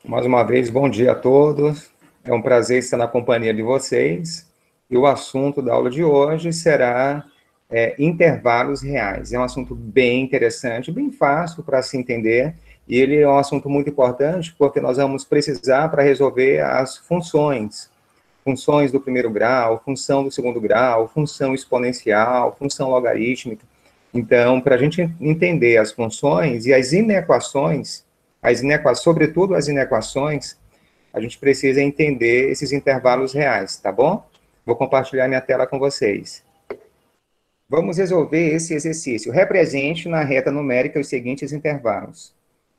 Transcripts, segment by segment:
Mais uma vez, bom dia a todos. É um prazer estar na companhia de vocês. E o assunto da aula de hoje será intervalos reais. É um assunto bem interessante, bem fácil para se entender. E ele é um assunto muito importante porque nós vamos precisar para resolver as funções. Funções do primeiro grau, função do segundo grau, função exponencial, função logarítmica. Então, para a gente entender as funções e as inequações, sobretudo as inequações, a gente precisa entender esses intervalos reais, tá bom? Vou compartilhar minha tela com vocês. Vamos resolver esse exercício. Represente na reta numérica os seguintes intervalos.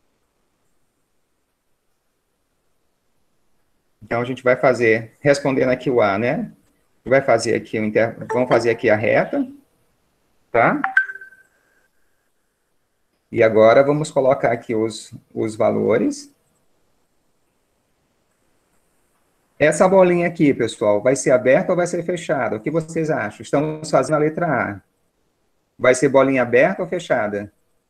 Então, a gente vai fazer, respondendo aqui o A, né? Vai fazer aqui vamos fazer aqui a reta, tá? E agora vamos colocar aqui os valores. Essa bolinha aqui, pessoal, vai ser aberta ou vai ser fechada? O que vocês acham? Estamos fazendo a letra A. Vai ser bolinha aberta ou fechada?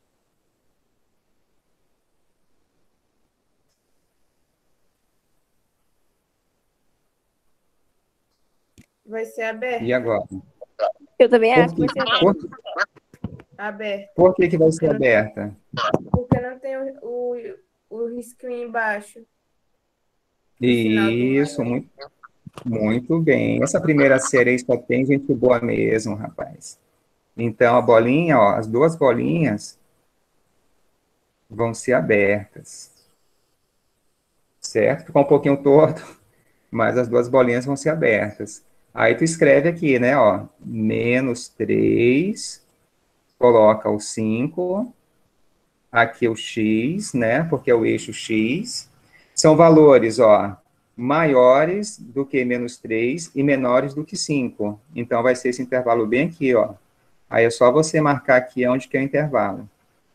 Vai ser E aberta. agora? Eu também Por acho que que, vai ser por, aberto. Aberta. por que vai ser aberta? Porque não tem o risquinho embaixo. No final do Isso, muito bem. Essa primeira série aí só tem gente boa mesmo, rapaz. Então, a bolinha, ó, as duas bolinhas vão ser abertas. Certo? Ficou um pouquinho torto, mas as duas bolinhas vão ser abertas. Aí tu escreve aqui, né, ó, -3, coloca o 5, aqui o x, né, porque é o eixo x. São valores, ó, maiores do que -3 e menores do que 5. Então, vai ser esse intervalo bem aqui, ó. Aí é só você marcar aqui onde que é o intervalo.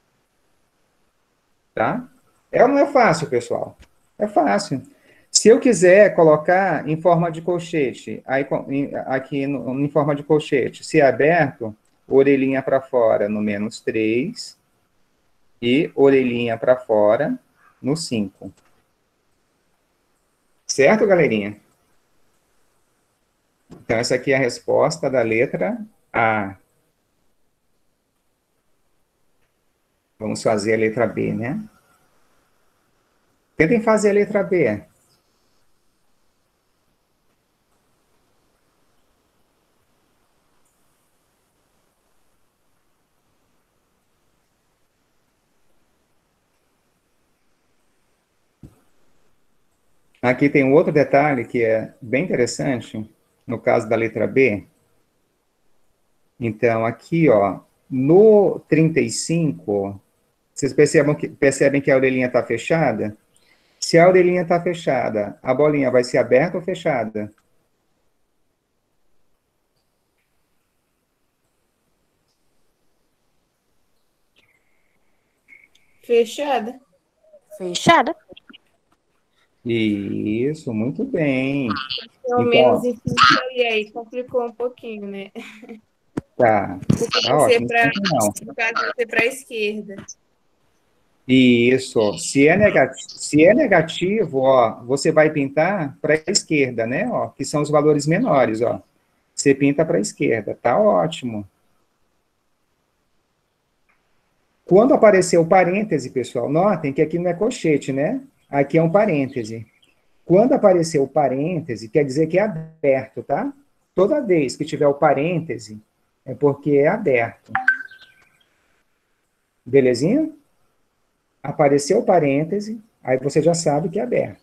Tá? É ou não é fácil, pessoal? É fácil. Se eu quiser colocar em forma de colchete, aí, aqui em forma de colchete, se é aberto, orelhinha para fora no -3 e orelhinha para fora no 5. Certo, galerinha? Então, essa aqui é a resposta da letra A. Vamos fazer a letra B, né? Tentem fazer a letra B. Aqui tem um outro detalhe que é bem interessante, no caso da letra B. Então, aqui, ó, no 35, vocês percebem que a orelhinha está fechada? Se a orelhinha está fechada, a bolinha vai ser aberta ou fechada? Fechada. Fechada. Isso, muito bem. Pelo menos Então, e aí complicou um pouquinho, né? Porque tá vai ser ótimo. para, Não. no caso, vai ser para a esquerda. Isso. Se é negativo, ó, você vai pintar para a esquerda, né? Ó, que são os valores menores, ó. Você pinta para a esquerda, tá ótimo. Quando aparecer o parêntese, pessoal, notem que aqui não é colchete, né? Aqui é um parêntese. Quando aparecer o parêntese, quer dizer que é aberto, tá? Toda vez que tiver o parêntese, é porque é aberto. Belezinha? Apareceu o parêntese, aí você já sabe que é aberto.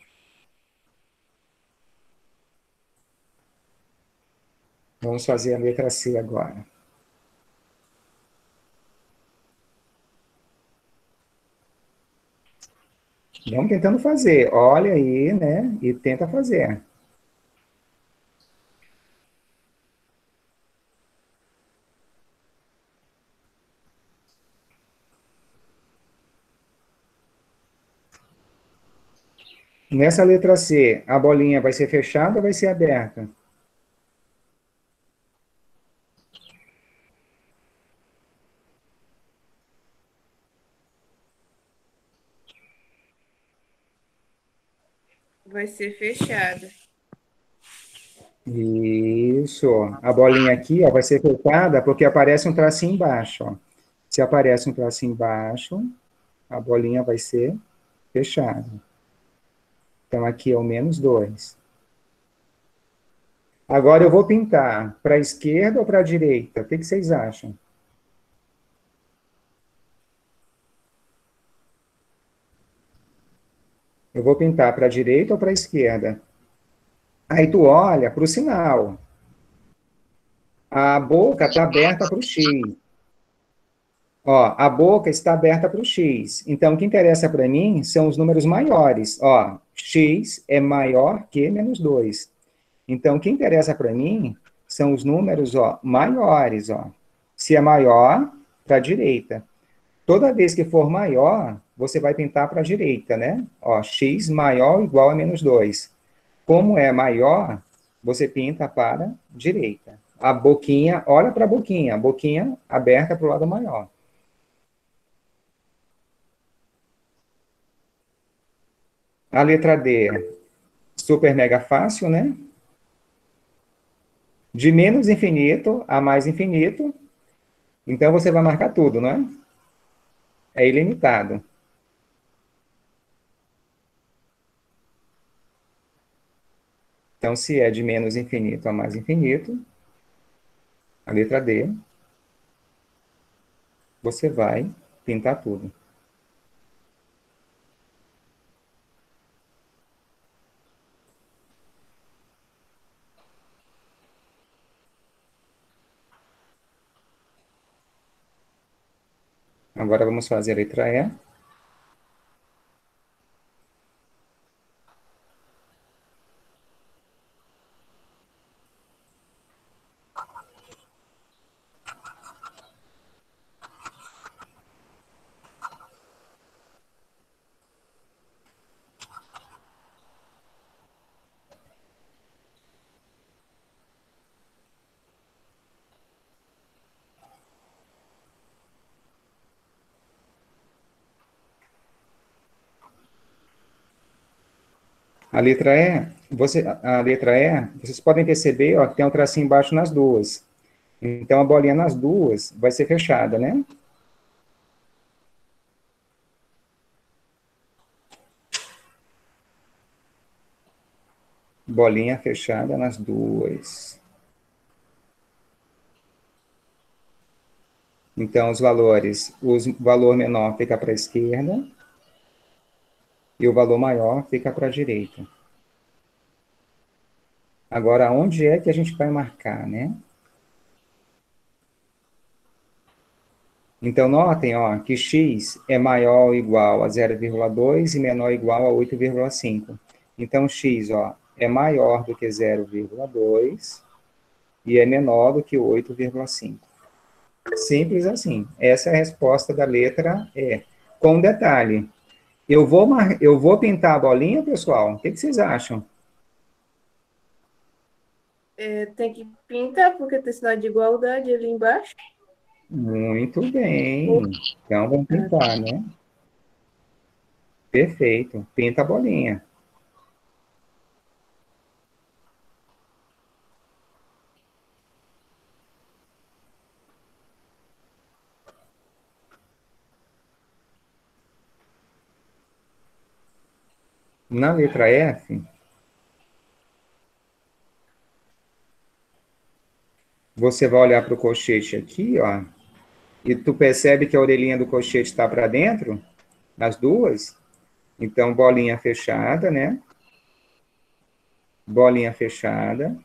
Vamos fazer a letra C agora. Vamos tentando fazer. Olha aí, né? E tenta fazer. Nessa letra C, a bolinha vai ser fechada ou vai ser aberta? Vai ser fechada. Isso. A bolinha aqui, ó, vai ser fechada porque aparece um tracinho embaixo, ó. Se aparece um tracinho embaixo, a bolinha vai ser fechada. Então, aqui é o -2. Agora eu vou pintar para a esquerda ou para a direita? O que vocês acham? Eu vou pintar para a direita ou para a esquerda? Aí tu olha para o sinal. A boca está aberta para o X. Ó, a boca está aberta para o X. Então, o que interessa para mim são os números maiores. Ó, X é maior que -2. Então, o que interessa para mim são os números, ó, maiores, ó. Se é maior, para a direita. Toda vez que for maior, você vai pintar para a direita, né? Ó, X maior ou igual a -2. Como é maior, você pinta para a direita. A boquinha, olha para a boquinha aberta para o lado maior. A letra D, super mega fácil, né? De menos infinito a mais infinito. Então, você vai marcar tudo, não é? É ilimitado. Então, se é de menos infinito a mais infinito, a letra D, você vai pintar tudo. Agora vamos fazer a letra E. A letra E, vocês podem perceber, ó, que tem um tracinho embaixo nas duas. Então, a bolinha nas duas vai ser fechada, né? Bolinha fechada nas duas. Então, os valores, o valor menor fica para a esquerda e o valor maior fica para a direita. Agora, onde é que a gente vai marcar, né? Então, notem, ó, que x é maior ou igual a 0,2 e menor ou igual a 8,5. Então, x, ó, é maior do que 0,2 e é menor do que 8,5. Simples assim. Essa é a resposta da letra E. Com um detalhe, eu vou pintar a bolinha, pessoal? O que vocês acham? Tem que pintar, porque tem sinal de igualdade ali embaixo. Muito bem. Então, vamos pintar, né? Perfeito. Pinta a bolinha. Na letra F, você vai olhar para o colchete aqui, ó, e tu percebe que a orelhinha do colchete está para dentro, nas duas. Então, bolinha fechada, né? Bolinha fechada.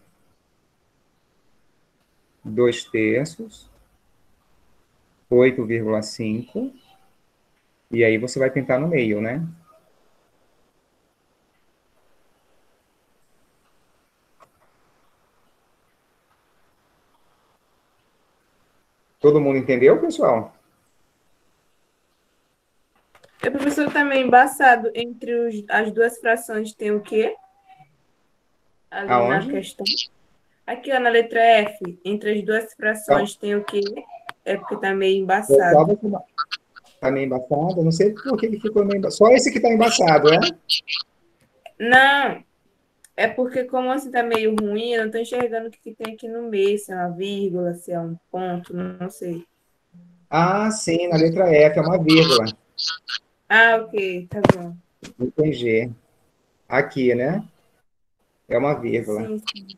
2/3. 8,5. E aí você vai pintar no meio, né? Todo mundo entendeu, pessoal? O professor está meio embaçado. Entre as duas frações tem o quê? Ali Aonde? na questão. Aqui, ó, na letra F, entre as duas frações tem o quê? É porque está meio embaçado. Tá meio embaçado? Não sei por que ficou meio embaçado. Só esse que tá embaçado, né? Não, é porque como assim tá meio ruim, eu não tô enxergando o que que tem aqui no meio, se é uma vírgula, se é um ponto, não sei. Ah, sim, na letra F é uma vírgula. Ah, ok, tá bom. Entendi. Aqui, né? É uma vírgula. Sim, sim.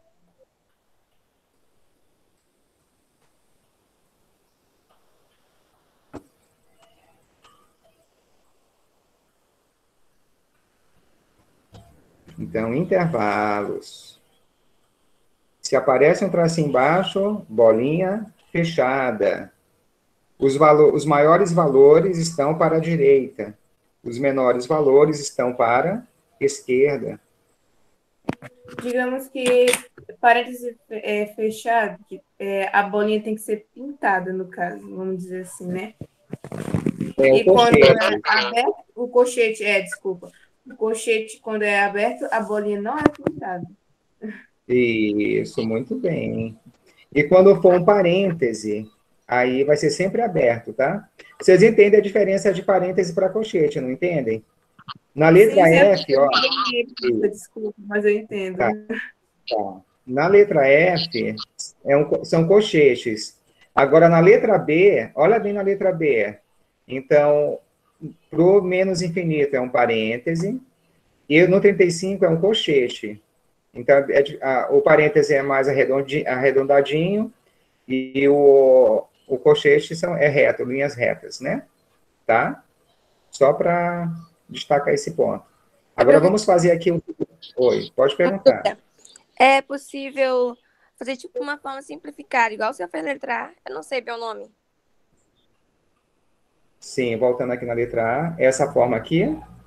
Então, intervalos. Se aparece um tracinho embaixo, bolinha fechada. Os maiores valores estão para a direita. Os menores valores estão para a esquerda. Digamos que parêntese fechado, a bolinha tem que ser pintada, no caso, vamos dizer assim, né? É o E quando é colchete. aberto, o colchete, desculpa. O colchete, quando é aberto, a bolinha não é pintada. Isso, muito bem. E quando for um parêntese, aí vai ser sempre aberto, tá? Vocês entendem a diferença de parêntese para colchete, não entendem? Na Sim, letra sim, é F, porque ó, desculpa, mas eu entendo. tá, tá. Na letra F são colchetes. Agora, na letra B, olha bem na letra B. Então, pro menos infinito é um parêntese, e no 35 é um colchete. Então, o parêntese é mais arredondadinho, e o colchete é reto, linhas retas, né? Tá? Só para destacar esse ponto. Agora vamos fazer aqui um. Oi, pode perguntar. É possível fazer tipo uma forma simplificada, igual você fez letra A? Eu não sei bem o nome. Sim, voltando aqui na letra A, essa forma aqui,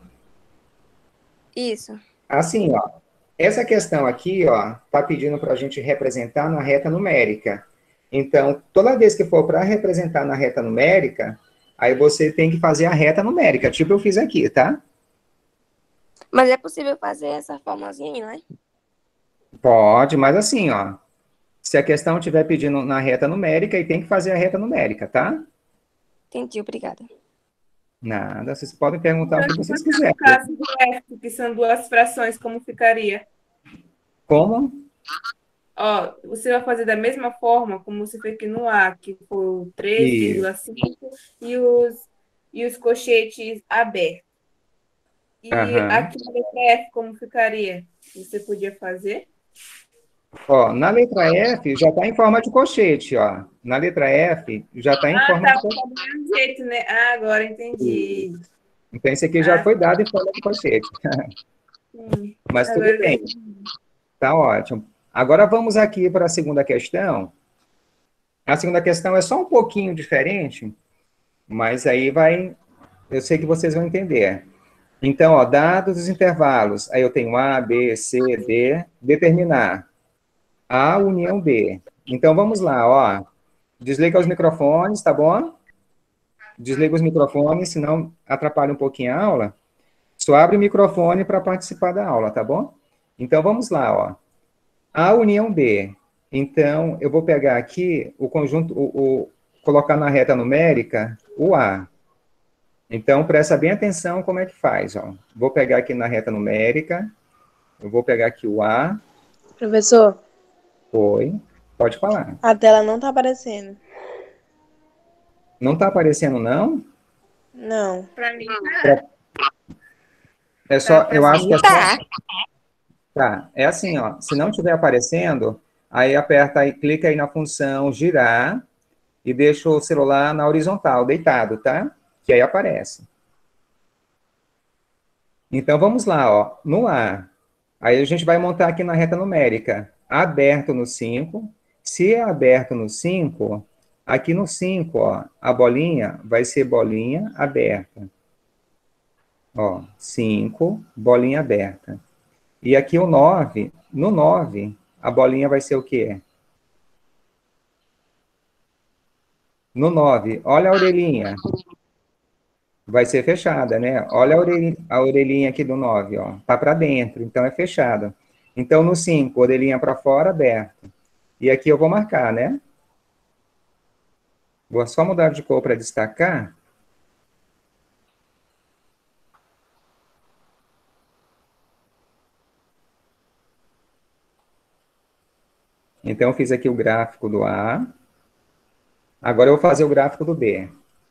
Isso. assim, ó. Essa questão aqui, ó, tá pedindo para a gente representar na reta numérica. Então, toda vez que for para representar na reta numérica, aí você tem que fazer a reta numérica, tipo eu fiz aqui, tá? Mas é possível fazer essa formazinha aí, não é? Pode, mas assim, ó, se a questão estiver pedindo na reta numérica, aí tem que fazer a reta numérica, tá? Entendi, obrigada. Nada, vocês podem perguntar o Então, que se vocês fosse no quiserem. caso do F, que são duas frações, como ficaria? Como? Ó, você vai fazer da mesma forma como você fez aqui no A, que foi o E, 3,5 e os colchetes abertos. E aham. aqui na letra F, como ficaria? Você podia fazer? Ó, na letra F já está em forma de colchete, ó. Na letra F já está em Ah, forma tá, de do mesmo jeito, né? Ah, agora colchete. entendi. Então, esse aqui já Ah, foi dado em forma de colchete. sim. Mas tudo Agora eu bem, entendi. tá ótimo. Agora vamos aqui para a segunda questão. A segunda questão é só um pouquinho diferente, mas aí vai. Eu sei que vocês vão entender. Então, ó, dados os intervalos, aí eu tenho A, B, C, D, determinar A união B. Então, vamos lá, ó. Desliga os microfones, tá bom? Desliga os microfones, senão atrapalha um pouquinho a aula. Só abre o microfone para participar da aula, tá bom? Então, vamos lá, ó. A união B. Então, eu vou pegar aqui o conjunto, colocar na reta numérica o A. Então, presta bem atenção como é que faz, ó. Vou pegar aqui na reta numérica, eu vou pegar aqui o A, Professor, foi, pode falar. a tela não tá aparecendo. Não está aparecendo, não? Não. Para mim, É tá só, para eu acho que é cima. só, Tá. tá, é assim, ó, se não estiver aparecendo, aí aperta aí, clica aí na função girar e deixa o celular na horizontal, deitado, tá? Que aí aparece. Então, vamos lá, ó, no A. Aí a gente vai montar aqui na reta numérica, aberto no 5. Se é aberto no 5, aqui no 5, ó, a bolinha vai ser bolinha aberta. Ó, 5, bolinha aberta. E aqui o 9, no 9, a bolinha vai ser o quê? No 9, olha a orelhinha, vai ser fechada, né? Olha a orelhinha aqui do 9, ó, tá para dentro, então é fechada. Então no 5, orelhinha para fora, aberta. E aqui eu vou marcar, né? Vou só mudar de cor para destacar. Então, eu fiz aqui o gráfico do A. Agora, eu vou fazer o gráfico do B.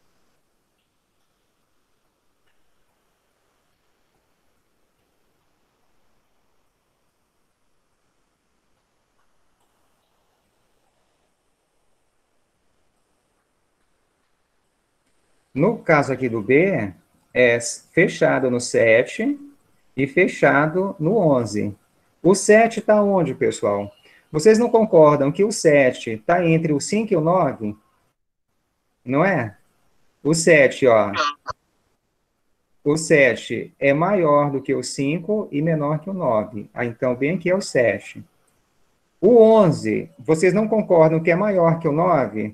No caso aqui do B, é fechado no 7 e fechado no 11. O 7 está onde, pessoal? Vocês não concordam que o 7 está entre o 5 e o 9? Não é? O 7, ó. O 7 é maior do que o 5 e menor que o 9. Ah, então, bem aqui é o 7. O 11, vocês não concordam que é maior que o 9?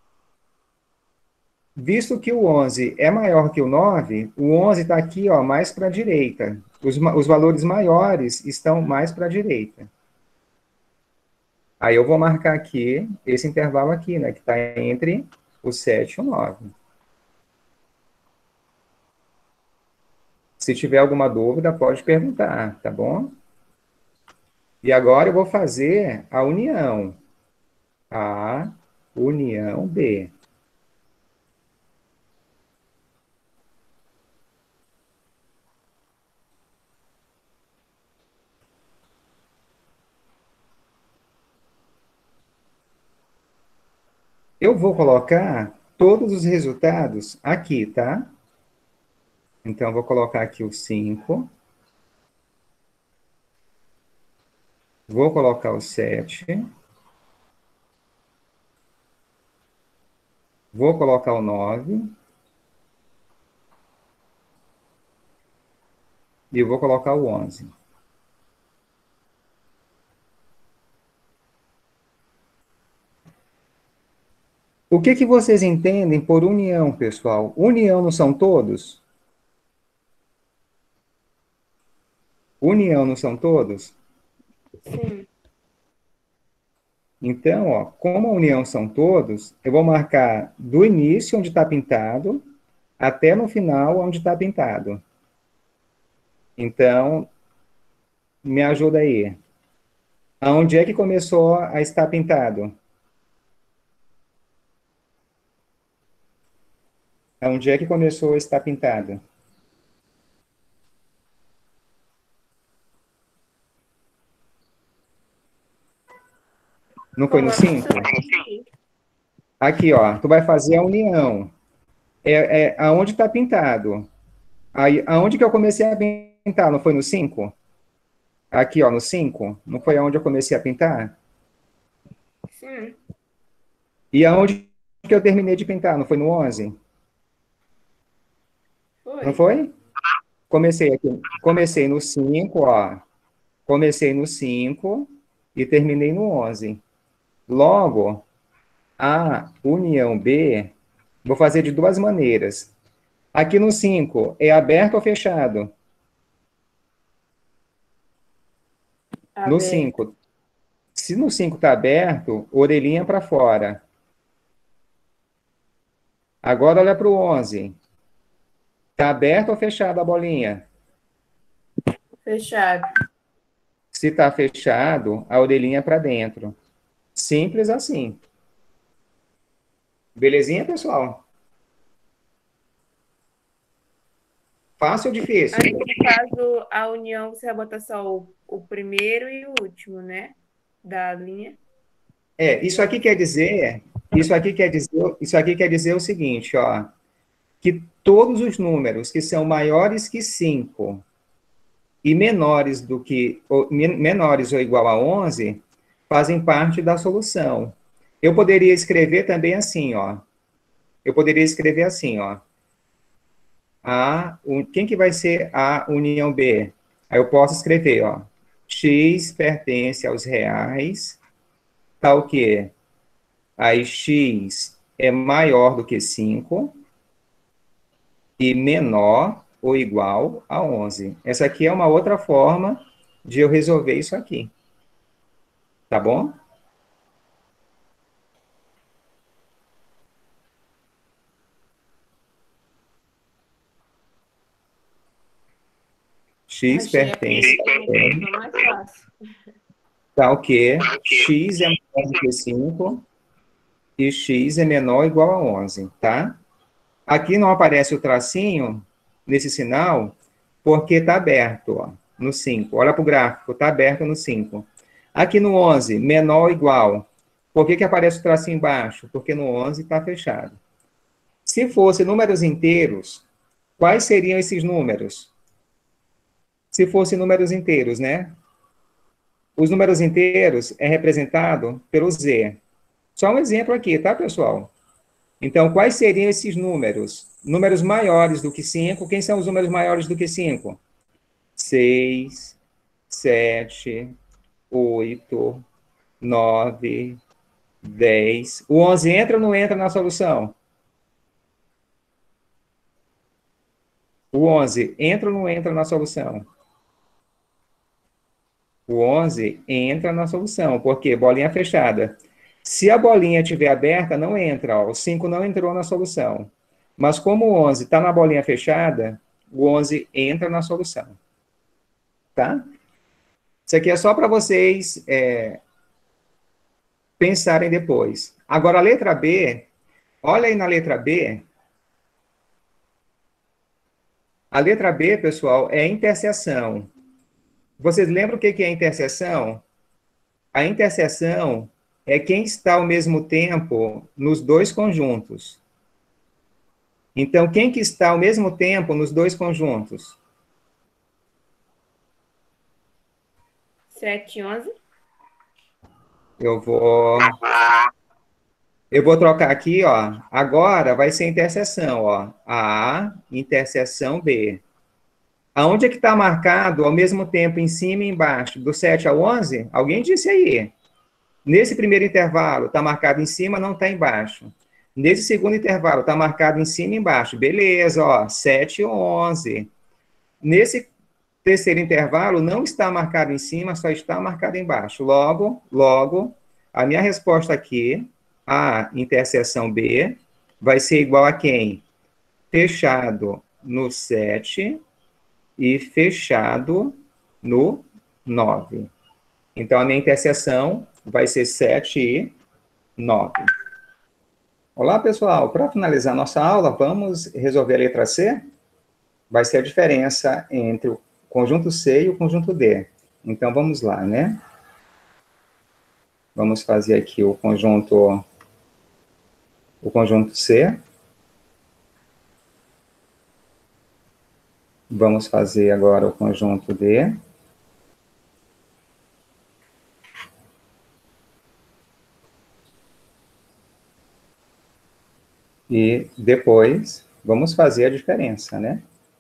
Visto que o 11 é maior que o 9, o 11 está aqui, ó, mais para a direita. Os valores maiores estão mais para a direita. Aí eu vou marcar aqui, esse intervalo aqui, né, que está entre o 7 e o 9. Se tiver alguma dúvida, pode perguntar, tá bom? E agora eu vou fazer a união. A união B. Eu vou colocar todos os resultados aqui, tá? Então, eu vou colocar aqui o 5. Vou colocar o 7. Vou colocar o 9. E eu vou colocar o 11. O que que vocês entendem por união, pessoal? União não são todos? União não são todos? Sim. Então, ó, como a união são todos, eu vou marcar do início, onde está pintado, até no final, onde está pintado. Então, me ajuda aí. Aonde é que começou a estar pintado? Aonde é que começou a estar pintado? Não foi no 5? Aqui, ó, tu vai fazer a união. Aonde está pintado? Aí, aonde que eu comecei a pintar? Não foi no 5? Aqui, ó, no 5? Não foi aonde eu comecei a pintar? Sim. E aonde que eu terminei de pintar? Não foi no 11? Não Foi. foi? Comecei aqui, comecei no 5, ó. Comecei no 5 e terminei no 11. Logo, a união B, vou fazer de duas maneiras. Aqui no 5, é aberto ou fechado? No Aberto. 5, se no 5 está aberto, orelhinha para fora. Agora olha para o 11. Está aberto ou fechado a bolinha? Fechado. Se está fechado, a orelhinha para dentro. Simples assim. Belezinha, pessoal? Fácil ou difícil? Aí, no caso, a união, você vai botar só o primeiro e o último, né? Da linha. Isso aqui quer dizer o seguinte, ó, que todos os números que são maiores que 5 e menores ou igual a 11 fazem parte da solução. Eu poderia escrever também assim, ó. Eu poderia escrever assim, ó. Quem que vai ser a união B? Aí eu posso escrever, ó. X pertence aos reais, tá o quê? Aí x é maior do que 5 e menor ou igual a 11. Essa aqui é uma outra forma de eu resolver isso aqui. Tá bom? X Achei a pertence. primeira mais fácil. Tá o quê? X é maior do que 5 e x é menor ou igual a 11, tá? Aqui não aparece o tracinho nesse sinal porque está aberto, ó, no 5. Olha para o gráfico, está aberto no 5. Aqui no 11, menor ou igual. Por que aparece o tracinho embaixo? Porque no 11 está fechado. Se fosse números inteiros, quais seriam esses números? Se fossem números inteiros, né? Os números inteiros é representado pelo Z. Só um exemplo aqui, tá, pessoal? Então, quais seriam esses números? Números maiores do que 5. Quem são os números maiores do que 5? 6, 7, 8, 9, 10. O 11 entra ou não entra na solução? O 11 entra ou não entra na solução? O 11 entra na solução, porque bolinha fechada. Se a bolinha estiver aberta, não entra. Ó, o 5 não entrou na solução. Mas como o 11 está na bolinha fechada, o 11 entra na solução. Tá? Isso aqui é só para vocês pensarem depois. Agora, a letra B, olha aí na letra B. A letra B, pessoal, é interseção. Vocês lembram o que é interseção? A interseção é quem está ao mesmo tempo nos dois conjuntos. Então, quem que está ao mesmo tempo nos dois conjuntos? 7 e 11. Eu vou trocar aqui, ó. Agora vai ser interseção, ó. A interseção B. Aonde é que está marcado ao mesmo tempo em cima e embaixo, do 7 ao 11? Alguém disse aí. Nesse primeiro intervalo, está marcado em cima, não está embaixo. Nesse segundo intervalo, está marcado em cima e embaixo. Beleza, ó, 7 e 11. Nesse terceiro intervalo, não está marcado em cima, só está marcado embaixo. Logo, a minha resposta aqui, a interseção B, vai ser igual a quem? Fechado no 7 e fechado no 9. Então, a minha interseção vai ser 7 e 9. Olá, pessoal. Para finalizar nossa aula, vamos resolver a letra C? Vai ser a diferença entre o conjunto C e o conjunto D. Então, vamos lá, né? Vamos fazer aqui o conjunto C. Vamos fazer agora o conjunto D. E depois, vamos fazer a diferença, né?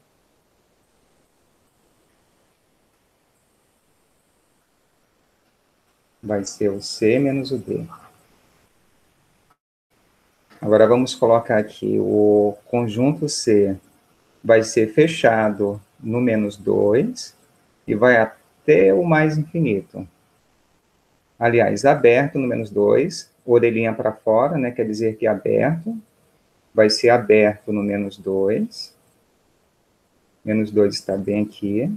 Vai ser o C menos o D. Agora, vamos colocar aqui o conjunto C. Vai ser fechado no menos 2 e vai até o mais infinito. Aliás, aberto no menos 2, orelhinha para fora, né? Quer dizer que é aberto. Vai ser aberto no menos 2. Menos 2 está bem aqui.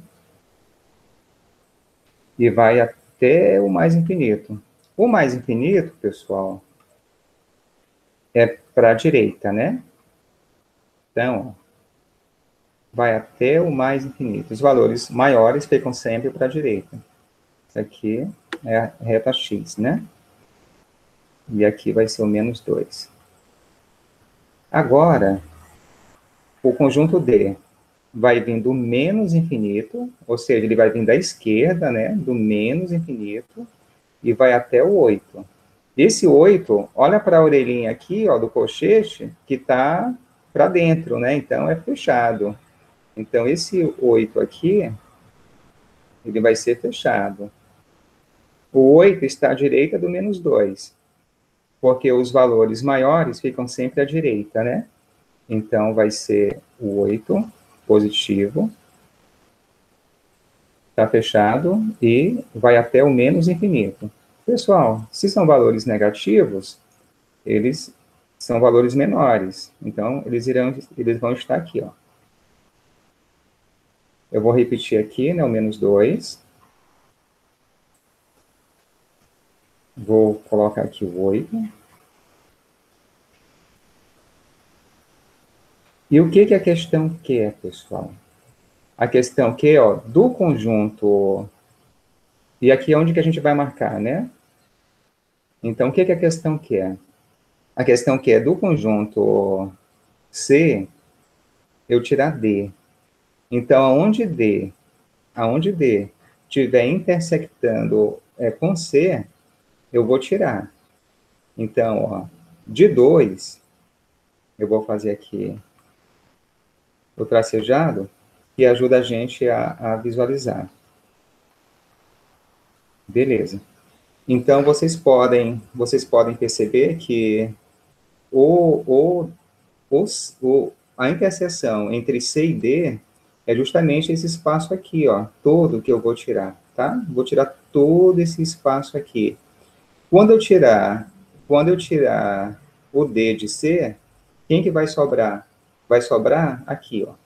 E vai até o mais infinito. O mais infinito, pessoal, é para a direita, né? Então, ó, vai até o mais infinito. Os valores maiores ficam sempre para a direita. Isso aqui é a reta x, né? E aqui vai ser o menos 2. Agora, o conjunto D vai vir do menos infinito, ou seja, ele vai vir da esquerda, né? Do menos infinito, e vai até o 8. Esse 8, olha para a orelhinha aqui, ó, do colchete, que está para dentro, né? Então, é fechado. Então, esse 8 aqui, ele vai ser fechado. O 8 está à direita do menos 2, porque os valores maiores ficam sempre à direita, né? Então, vai ser o 8 positivo, está fechado, e vai até o menos infinito. Pessoal, se são valores negativos, eles são valores menores. Então, eles vão estar aqui, ó. Eu vou repetir aqui, né, o menos 2. Vou colocar aqui o 8. E o que a questão quer, pessoal? A questão quer, ó, do conjunto... E aqui é onde que a gente vai marcar, né? Então, o que a questão quer? A questão quer do conjunto C, eu tirar D. Então, aonde D estiver intersectando com C, eu vou tirar. Então, ó, de 2, eu vou fazer aqui o tracejado, que ajuda a gente a visualizar. Beleza. Então, vocês podem perceber que a interseção entre C e D é justamente esse espaço aqui, ó, todo que eu vou tirar, tá? Vou tirar todo esse espaço aqui. Quando eu tirar o D de C, quem que vai sobrar? Vai sobrar aqui, ó.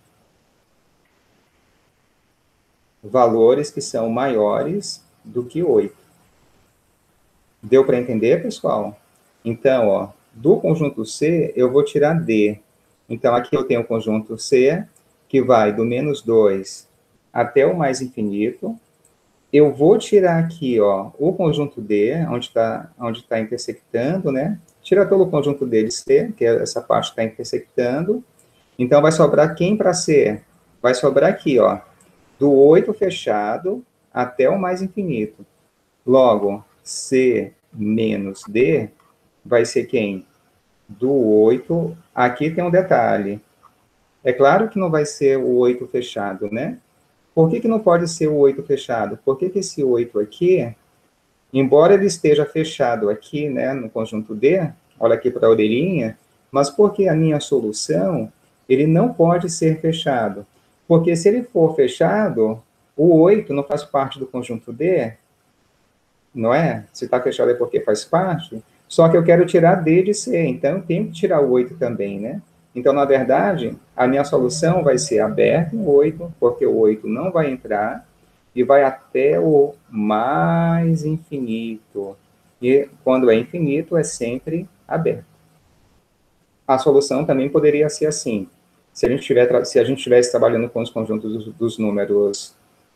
Valores que são maiores do que 8. Deu para entender, pessoal? Então, ó, do conjunto C, eu vou tirar D. Então, aqui eu tenho o conjunto C, que vai do -2 até o mais infinito. Eu vou tirar aqui, ó, o conjunto D, onde tá intersectando, né? Tira todo o conjunto D de C, que é essa parte que está intersectando. Então, vai sobrar quem para C? Vai sobrar aqui, ó, do 8 fechado até o mais infinito. Logo, C menos D vai ser quem? Do 8. Aqui tem um detalhe. É claro que não vai ser o 8 fechado, né? Por que não pode ser o 8 fechado? Porque esse 8 aqui, embora ele esteja fechado aqui, né, no conjunto D, olha aqui para a orelhinha, mas porque a minha solução, ele não pode ser fechado. Porque se ele for fechado, o 8 não faz parte do conjunto D, não é? Se está fechado é porque faz parte, só que eu quero tirar D de C, então eu tenho que tirar o 8 também, né? Então, na verdade, a minha solução vai ser aberta em 8, porque o 8 não vai entrar, e vai até o mais infinito. E quando é infinito, é sempre aberto. A solução também poderia ser assim. Se a gente estivesse trabalhando com os conjuntos dos números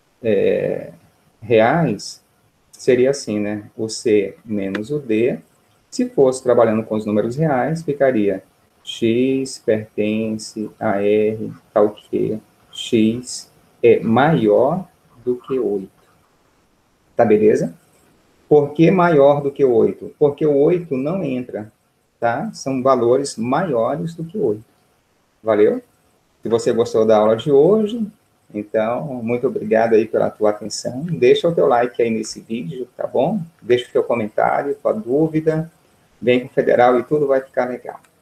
reais, seria assim, né? O C menos o D. Se fosse trabalhando com os números reais, ficaria x pertence a R, tal que x é maior do que 8. Tá beleza? Por que maior do que 8? Porque o 8 não entra, tá? São valores maiores do que 8. Valeu? Se você gostou da aula de hoje, então, muito obrigado aí pela tua atenção. Deixa o teu like aí nesse vídeo, tá bom? Deixa o teu comentário, tua dúvida. Vem com o Federal e tudo vai ficar legal.